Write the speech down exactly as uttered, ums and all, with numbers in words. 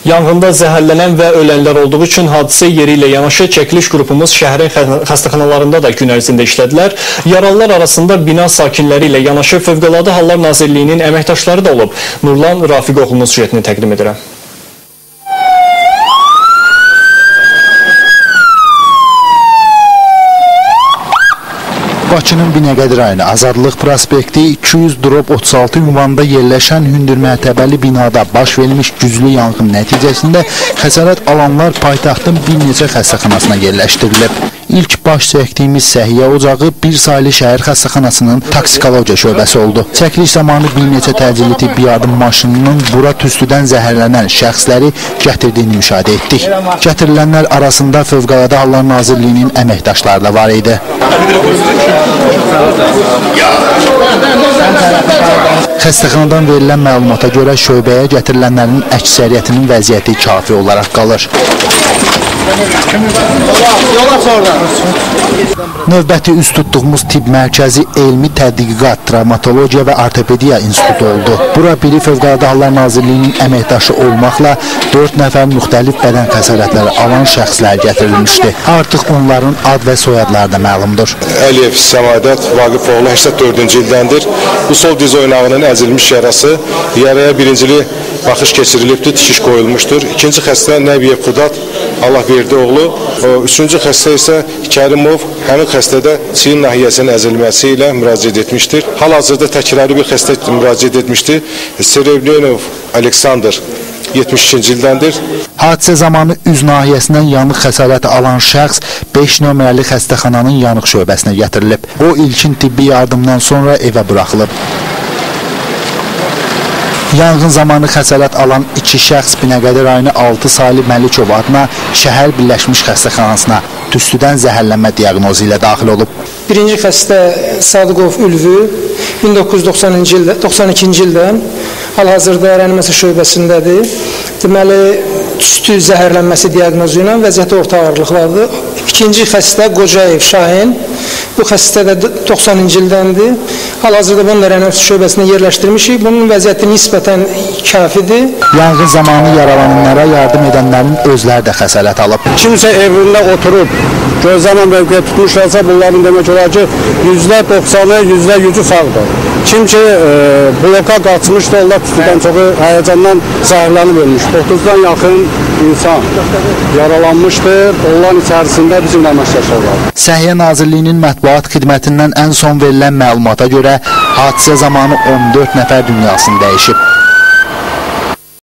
Yanğında zəhərlənən və ölənlər olduğu üçün hadisə yeri ilə yanaşı çəkiliş qrupumuz şəhərin xəstəxanalarında da gün ərzində işlədilər. Yaralılar arasında bina sakinləri ilə yanaşı Fövqəladə Hallar Nazirliyinin əməkdaşları da olub. Nurlan Rafiqoğlu'nun süjetini təqdim edirəm. Bakının Binəqədi rayonu Azadlıq prospekti iki yüz otuz altı ünvanında yerləşən hündür mərtəbəli binada baş verilmiş güclü yanğın nəticəsində xəsarət alanlar paytaxtın bir neçə xəstəxanasına yerləşdirilib. İlk baş çəkdiyimiz səhiyyə ocağı bir saylı şəhər xəstəxanasının toksikologiya şöbəsi oldu. Çəkiliş zamanı bir neçə təcili tibbi yardım maşınının bura tüstüdən zəhərlənən şəxsləri gətirdiyini müşahidə etdik. Gətirilənlər arasında Fövqəladə Hallar Nazirliyinin əməkdaşları da var idi. Xəstəxanadan verilən məlumata görə şöbəyə gətirilənlərin əksəriyyətinin vəziyyəti kafi olaraq qalır. Növbəti üst tutduğumuz tibb mərkəzi Elmi Tədqiqat, Travmatologiya və Ortopediya İnstitutu oldu. Bura biri Fövqəladə Hallar Nazirliyinin əməkdaşı olmaqla dörd nəfər müxtəlif bədən xəsarətləri alan şəxslər gətirilmişdi. Artıq onların ad və soyadları da məlumdur. Əliyev Səmadət Vaqifoğlu səksən dördüncü ildəndir. Bu sol diz oynağının əzilmiş yarası, yaraya birincili baxış keçirilibdir, tikiş qoyulmuşdur. İkinci xəstə Nəbiyev Xudat, Allah verdi oğlu. Üçüncü xəstə isə Kərimov, həmin xəstədə çiyin nahiyəsinin əzilməsi ilə müraciət etmişdir. Hal-hazırda təkrarlı bir xəstə müraciət etmişdir. Serevlyanov Aleksandr, yetmiş ikinci ildəndir. Hadisə zamanı üz nahiyəsindən yanıq xəsarəti alan şəxs beş nömrəli xəstəxananın yanıq şöbəsinə gətirilib. O, ilkin tibbi yardımdan sonra evə buraxılıb. Yanğın zamanı xəsarət alan iki şəxs Binəqədi rayonu altı saylı Məlikov adına şəhər birləşmiş xəstəxanasına tüstüdən zəhərlənmə diaqnozu ilə daxil olub. Birinci xəstə Sadıqov Ülvü min doqquz yüz doxsan ikinci ildən hal-hazırda reanimasiya şöbəsindədir. Deməli, tüstü zəhərlənməsi diaqnozu ilə vəziyyəti orta ağırlıqlardır. İkinci xəstə Qocayev Şahin, bu xəstə də doxsanıncı ildəndir. Hal-hazırda bunun reanimasiya şöbəsinə yerləşdirmişik. Bunun vəziyyəti nisbətən kafidir. Yanğın zamanı yaralananlara yardım edənlərin özləri də xəsarət alıb. Kimsə evində oturub gözləmə mövqeyi tutmuşlarsa, bunların demək olar ki, yüzdə doxsanı, yüzdə yüzü sağdır. Kim ki, e, bloka qaçmışdı, onlar tüstüdən çoxu həyəcandan zəhərlənib ölmüşdür. otuzdan yaxın insan yaralanmışdır, onların içərisində bizim əməkdaşlar. Səhiyyə Nazirliyinin mətbuat xidmətindən ən son verilən məlumata görə hadisə zamanı on dörd nəfər dünyasını dəyişib.